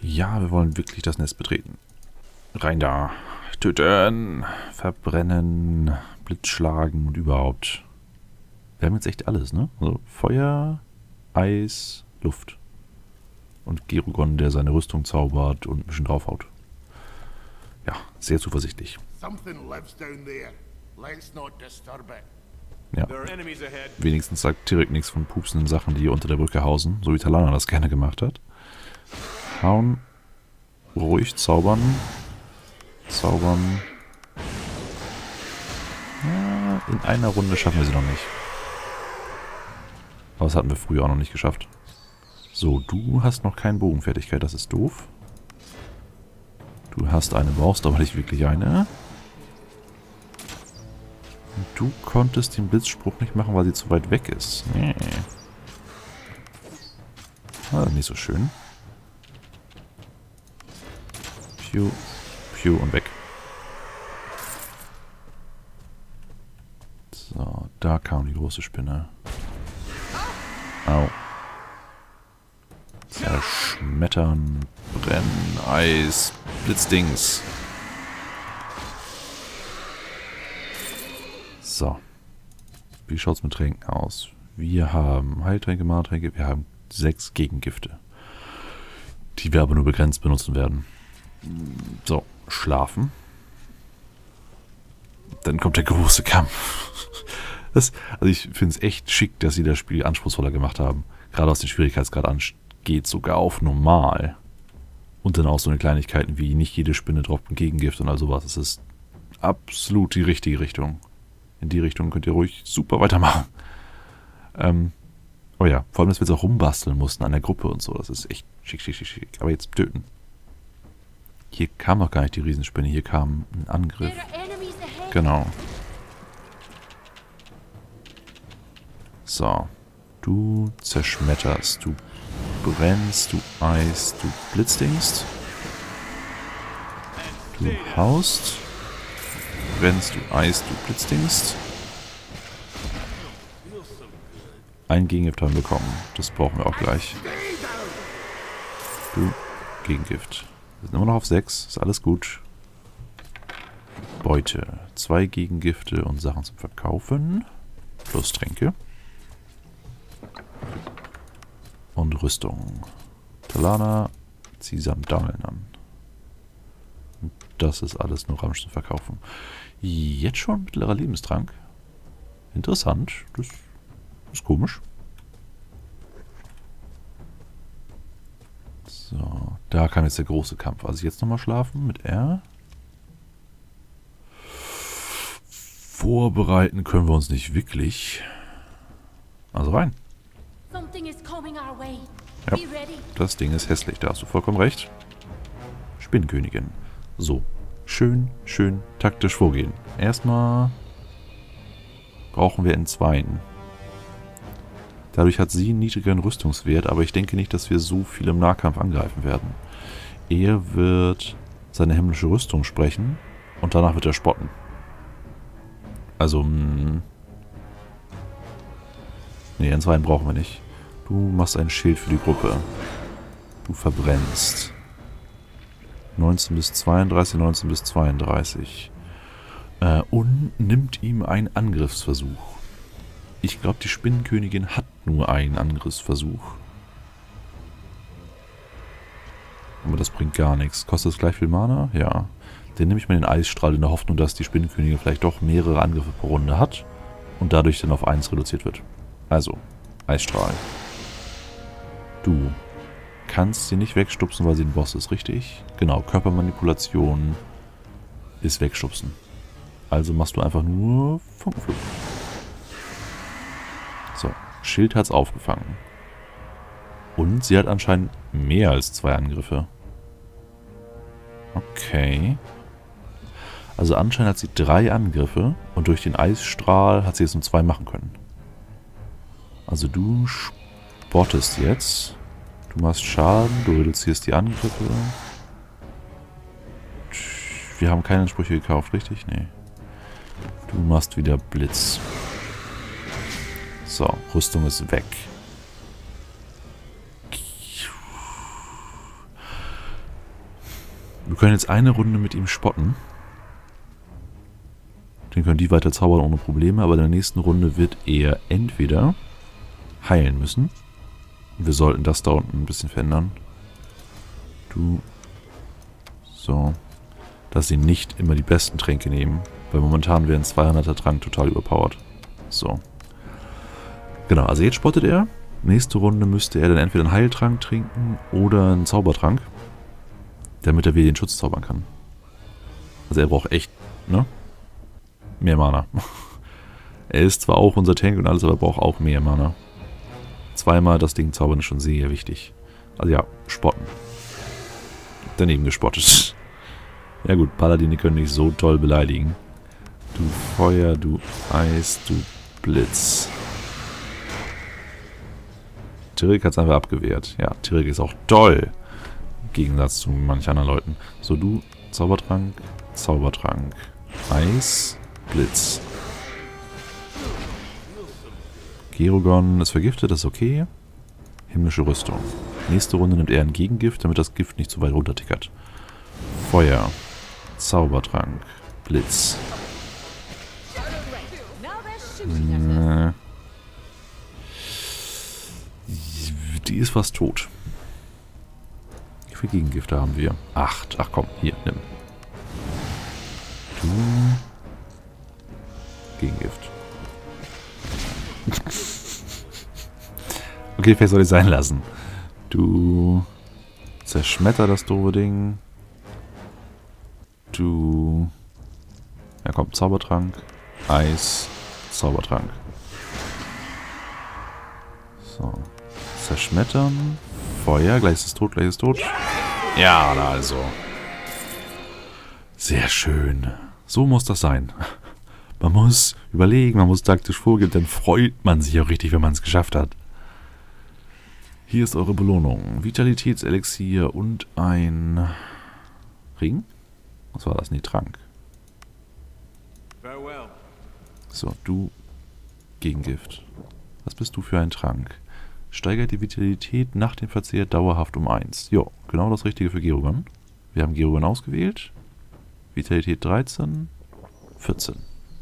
Ja, wir wollen wirklich das Nest betreten. Rein da. Töten, verbrennen, Blitzschlagen und überhaupt. Wir haben jetzt echt alles, ne? Also Feuer, Eis, Luft. Und Gerugon, der seine Rüstung zaubert und ein bisschen draufhaut. Ja, sehr zuversichtlich. Ja. Wenigstens sagt Tirek nichts von pupsenden Sachen, die unter der Brücke hausen, so wie Talana das gerne gemacht hat. Hauen. Ruhig zaubern. Zaubern. Ja, in einer Runde schaffen wir sie noch nicht. Aber das hatten wir früher auch noch nicht geschafft. So, du hast noch keine Bogenfertigkeit, das ist doof. Du hast eine, brauchst aber nicht wirklich eine. Und du konntest den Blitzspruch nicht machen, weil sie zu weit weg ist. Nee. Ah, nicht so schön. Piu, piu und weg. So, da kam die große Spinne. Au. Zerschmettern, brennen, Eis, Blitzdings. So. Wie schaut es mit Tränken aus? Wir haben Heiltränke, Mana-Tränke, wir haben 6 Gegengifte. Die wir aber nur begrenzt benutzen werden. So, schlafen. Dann kommt der große Kampf. Also ich finde es echt schick, dass sie das Spiel anspruchsvoller gemacht haben. Gerade was den Schwierigkeitsgrad angeht, sogar auf normal. Und dann auch so eine Kleinigkeiten wie nicht jede Spinne droppt ein Gegengift und all sowas. Das ist absolut die richtige Richtung. In die Richtung könnt ihr ruhig super weitermachen. Oh ja, vor allem, dass wir jetzt auch rumbasteln mussten an der Gruppe und so. Das ist echt schick, schick, schick, schick. Aber jetzt töten. Hier kam noch gar nicht die Riesenspinne. Hier kam ein Angriff. Genau. So. Du zerschmetterst. Du brennst. Du eist. Du blitzdingst. Du haust. Brennst. Du eist. Du blitzdingst. Ein Gegengift haben wir bekommen. Das brauchen wir auch gleich. Du, Gegengift. Wir sind immer noch auf 6. Ist alles gut. Beute. 2 Gegengifte und Sachen zum Verkaufen. Plus Tränke. Und Rüstung. Talana, zieh Sandalen an. Und das ist alles nur Ramsch zum Verkaufen. Jetzt schon mittlerer Lebenstrank. Interessant. Das ist komisch. So, da kam jetzt der große Kampf. Also jetzt nochmal schlafen mit R. Vorbereiten können wir uns nicht wirklich. Also rein. Ja, das Ding ist hässlich, da hast du vollkommen recht. Spinnenkönigin. So, schön taktisch vorgehen. Erstmal brauchen wir entzweien. Dadurch hat sie einen niedrigeren Rüstungswert, aber ich denke nicht, dass wir so viel im Nahkampf angreifen werden. Er wird seine himmlische Rüstung sprechen und danach wird er spotten. Also, nee, entzweien brauchen wir nicht. Du machst ein Schild für die Gruppe. Du verbrennst. 19 bis 32, 19 bis 32. Und nimmt ihm einen Angriffsversuch. Ich glaube, die Spinnenkönigin hat nur einen Angriffsversuch. Aber das bringt gar nichts. Kostet es gleich viel Mana? Ja. Dann nehme ich mal den Eisstrahl in der Hoffnung, dass die Spinnenkönigin vielleicht doch mehrere Angriffe pro Runde hat und dadurch dann auf 1 reduziert wird. Also, Eisstrahl. Du kannst sie nicht wegstupsen, weil sie ein Boss ist, richtig? Genau, Körpermanipulation ist wegstupsen. Also machst du einfach nur Funkenflug. So, Schild hat's aufgefangen. Und sie hat anscheinend mehr als 2 Angriffe. Okay. Also anscheinend hat sie 3 Angriffe und durch den Eisstrahl hat sie jetzt nur 2 machen können. Also du spottest jetzt. Du machst Schaden, du reduzierst die Angriffe. Wir haben keine Sprüche gekauft, richtig? Nee. Du machst wieder Blitz. So, Rüstung ist weg. Wir können jetzt eine Runde mit ihm spotten. Dann können die weiter zaubern ohne Probleme, aber in der nächsten Runde wird er entweder heilen müssen. Wir sollten das da unten ein bisschen verändern. Du. So. Dass sie nicht immer die besten Tränke nehmen. Weil momentan wäre ein 200er Trank total überpowered. So. Genau, also jetzt spottet er. Nächste Runde müsste er dann entweder einen Heiltrank trinken oder einen Zaubertrank. Damit er wieder den Schutz zaubern kann. Also er braucht echt, ne? Mehr Mana. Er ist zwar auch unser Tank und alles, aber er braucht auch mehr Mana. Zweimal das Ding zaubern ist schon sehr wichtig. Also ja, spotten. Daneben gespottet. Ja gut, Paladine können dich so toll beleidigen. Du Feuer, du Eis, du Blitz. Tirik hat es einfach abgewehrt. Ja, Tirik ist auch toll. Im Gegensatz zu manch anderen Leuten. So, du Zaubertrank, Zaubertrank. Eis, Blitz. Gerogon ist vergiftet, das ist okay. Himmlische Rüstung. Nächste Runde nimmt er ein Gegengift, damit das Gift nicht zu weit runter tickert. Feuer. Zaubertrank. Blitz. Die ist fast tot. Wie viele Gegengifte haben wir? 8. Ach komm, hier, nimm. Du. Gegengift. Okay, vielleicht soll ich es sein lassen. Du zerschmetter das doofe Ding. Du... Ja komm, Zaubertrank. Eis. Zaubertrank. So. Zerschmettern. Feuer. Gleich ist es tot, gleich ist es tot. Ja, na also. Sehr schön. So muss das sein. Man muss überlegen, man muss taktisch vorgehen, dann freut man sich auch richtig, wenn man es geschafft hat. Hier ist eure Belohnung. Vitalitätselixier und ein Ring? Was war das? Nee, Trank. So, du Gegengift. Was bist du für ein Trank? Steigert die Vitalität nach dem Verzehr dauerhaft um 1. Jo, genau das Richtige für Gerogon. Wir haben Gerogon ausgewählt. Vitalität 13, 14.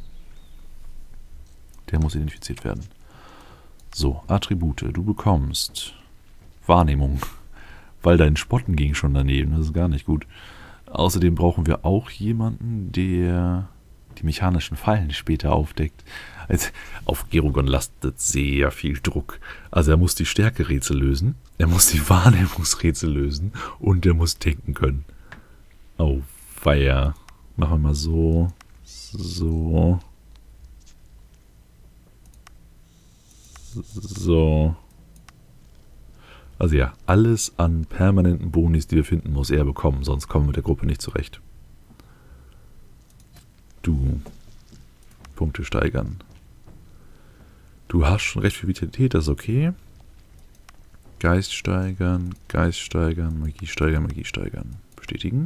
Der muss identifiziert werden. So, Attribute. Du bekommst Wahrnehmung. Weil dein Spotten ging schon daneben. Das ist gar nicht gut. Außerdem brauchen wir auch jemanden, der die mechanischen Fallen später aufdeckt. Also, auf Gerogon lastet sehr viel Druck. Also er muss die Stärke-Rätsel lösen, er muss die Wahrnehmungsrätsel lösen und er muss denken können. Oh, weia. Machen wir mal so. So. So. Also ja, alles an permanenten Bonis, die wir finden, muss er bekommen, sonst kommen wir mit der Gruppe nicht zurecht. Du. Punkte steigern. Du hast schon recht viel Vitalität, das ist okay. Geist steigern, Magie steigern, Magie steigern. Bestätigen.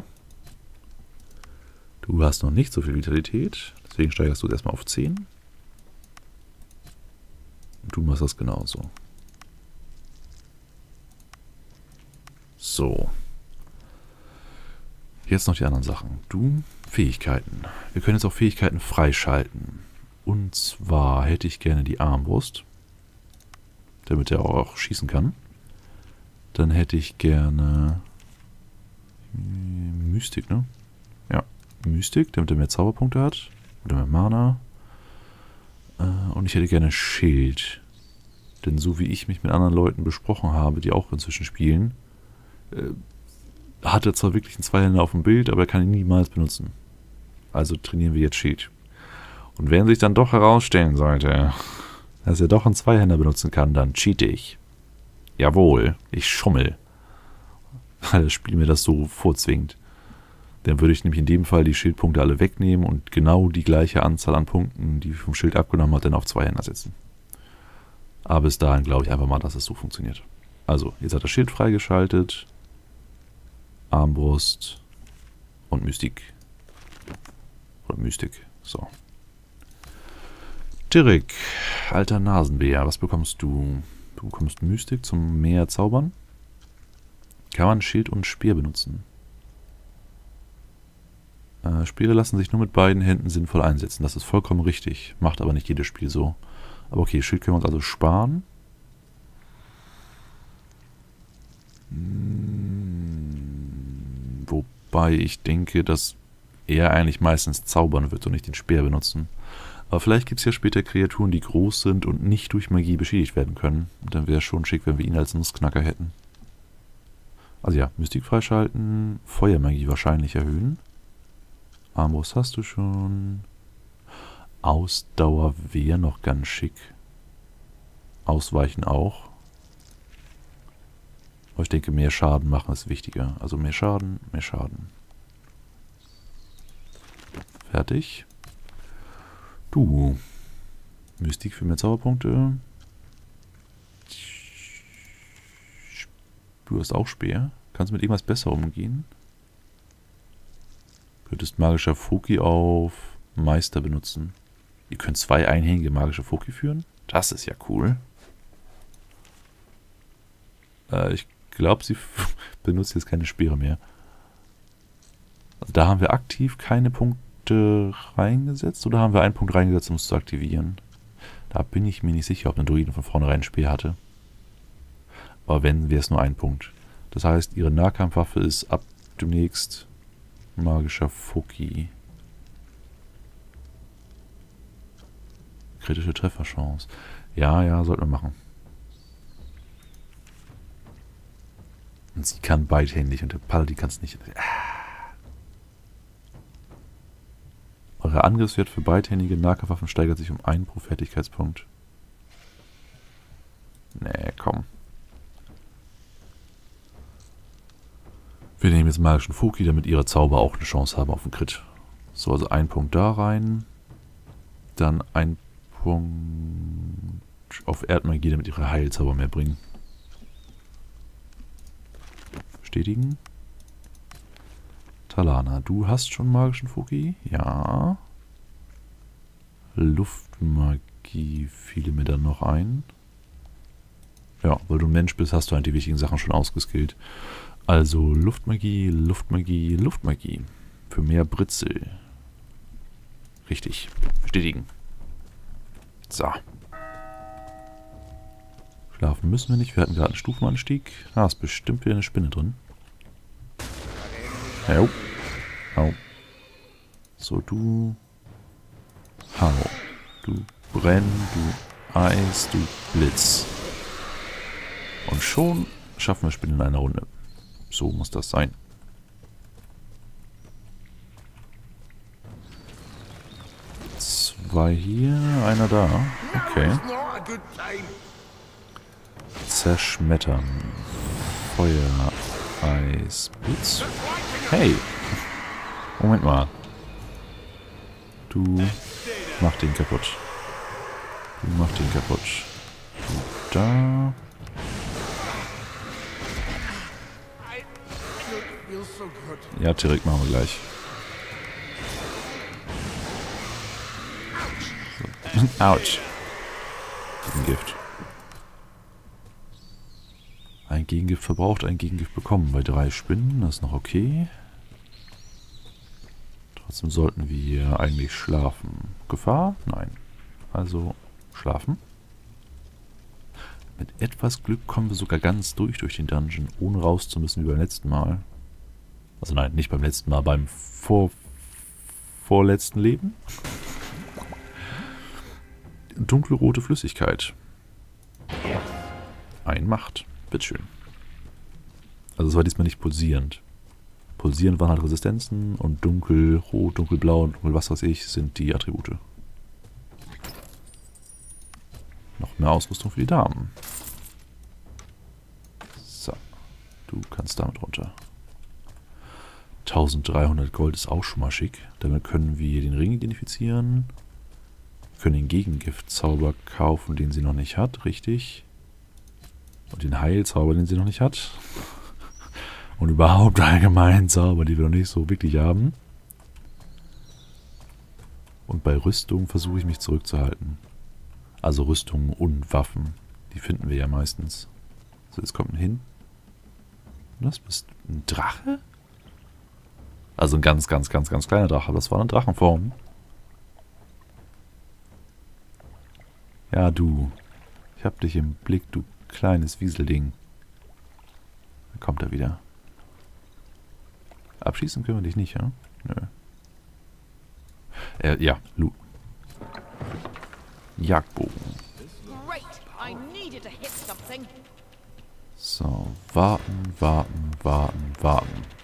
Du hast noch nicht so viel Vitalität, deswegen steigerst du es erstmal auf 10. Und du machst das genauso. So. Jetzt noch die anderen Sachen. Du, Fähigkeiten. Wir können jetzt auch Fähigkeiten freischalten. Und zwar hätte ich gerne die Armbrust, damit er auch schießen kann. Dann hätte ich gerne Mystik, ne? Ja, Mystik, damit er mehr Zauberpunkte hat. Oder mehr Mana. Und ich hätte gerne Schild. Denn so wie ich mich mit anderen Leuten besprochen habe, die auch inzwischen spielen, hat er zwar wirklich einen Zweihänder auf dem Bild, aber er kann ihn niemals benutzen. Also trainieren wir jetzt Schild. Und wenn sich dann doch herausstellen sollte, dass er doch einen Zweihänder benutzen kann, dann cheate ich. Jawohl, ich schummel. Weil das Spiel mir das so vorzwingt. Dann würde ich nämlich in dem Fall die Schildpunkte alle wegnehmen und genau die gleiche Anzahl an Punkten, die vom Schild abgenommen hat, dann auf Zweihänder setzen. Aber bis dahin glaube ich einfach mal, dass es so funktioniert. Also, jetzt hat das Schild freigeschaltet. Armbrust und Mystik. Oder Mystik, so. Tirik, alter Nasenbär, was bekommst du? Du bekommst Mystik zum mehr Zaubern. Kann man Schild und Speer benutzen? Speere lassen sich nur mit beiden Händen sinnvoll einsetzen. Das ist vollkommen richtig. Macht aber nicht jedes Spiel so. Aber okay, Schild können wir uns also sparen. Wobei ich denke, dass er eigentlich meistens zaubern wird und nicht den Speer benutzen. Aber vielleicht gibt es ja später Kreaturen, die groß sind und nicht durch Magie beschädigt werden können. Und dann wäre es schon schick, wenn wir ihn als Nussknacker hätten. Also ja, Mystik freischalten, Feuermagie wahrscheinlich erhöhen. Armbrust hast du schon. Ausdauer wäre noch ganz schick. Ausweichen auch. Aber ich denke, mehr Schaden machen ist wichtiger. Also mehr Schaden, mehr Schaden. Fertig. Du. Mystik für mehr Zauberpunkte. Du hast auch Speer. Kannst du mit irgendwas besser umgehen? Könntest magischer Foki auf Meister benutzen. Ihr könnt 2 einhängige magische Foki führen? Das ist ja cool. Ich glaube, sie benutzt jetzt keine Speere mehr. Also da haben wir aktiv keine Punkte reingesetzt. Oder haben wir einen Punkt reingesetzt, um es zu aktivieren? Da bin ich mir nicht sicher, ob eine Druide von vornherein einen Speer hatte. Aber wenn, wäre es nur ein Punkt. Das heißt, ihre Nahkampfwaffe ist ab demnächst magischer Foki. Kritische Trefferchance. Ja, ja, sollten wir machen. Und sie kann beidhändig und der Paladin kann es nicht. Euer Angriffswert für beidhändige Nahkampfwaffen steigert sich um 1 pro Fertigkeitspunkt. Nee, komm. Wir nehmen jetzt magischen Foki, damit ihre Zauber auch eine Chance haben auf den Crit. So, also 1 Punkt da rein. Dann 1 Punkt auf Erdmagie, damit ihre Heilzauber mehr bringen. Bestätigen. Talana, du hast schon magischen Foki? Ja. Luftmagie fiel mir dann noch ein. Ja, weil du ein Mensch bist, hast du halt die wichtigen Sachen schon ausgeskillt. Also Luftmagie, Luftmagie, Luftmagie. Für mehr Britzel. Richtig. Bestätigen. So. Schlafen müssen wir nicht. Wir hatten gerade einen Stufenanstieg. Ah, ist bestimmt wieder eine Spinne drin. Hau. Hau. So, du. Hau. Du Brenn, du Eis, du Blitz. Und schon schaffen wir Spinnen in einer Runde. So muss das sein. Zwei hier, einer da. Okay. Zerschmettern. Feuer, Eis, Blitz. Hey! Moment mal. Du mach den kaputt. Du mach den kaputt. Du da. Ja, Tirik machen wir gleich. So. Autsch. Gegengift. Ein Gegengift verbraucht, ein Gegengift bekommen. Bei 3 Spinnen, das ist noch okay. Trotzdem sollten wir eigentlich schlafen. Gefahr? Nein. Also schlafen. Mit etwas Glück kommen wir sogar ganz durch den Dungeon, ohne raus zu müssen wie beim letzten Mal. Also nein, nicht beim letzten Mal, beim vorletzten Leben. Dunkelrote Flüssigkeit. Ein Macht. Bitteschön. Also es war diesmal nicht pulsierend. Pulsierend waren halt Resistenzen und dunkelrot, dunkelblau und dunkel was weiß ich sind die Attribute. Noch mehr Ausrüstung für die Damen. So. Du kannst damit runter. 1300 Gold ist auch schon mal schick. Damit können wir den Ring identifizieren. Wir können den Gegengiftzauber kaufen, den sie noch nicht hat. Richtig. Und den Heilzauber, den sie noch nicht hat. Und überhaupt allgemein Zauber, die wir noch nicht so wirklich haben. Und bei Rüstung versuche ich mich zurückzuhalten. Also Rüstung und Waffen. Die finden wir ja meistens. So, jetzt kommt ein hin. Das bist ein Drache? Also ein ganz, ganz, ganz, ganz kleiner Drache. Das war eine Drachenform. Ja, du. Ich hab dich im Blick, du kleines Wieselding. Da kommt er wieder. Abschießen können wir dich nicht, ja? Nö. Ja, Lu. Jagdbogen. So, warten, warten, warten, warten.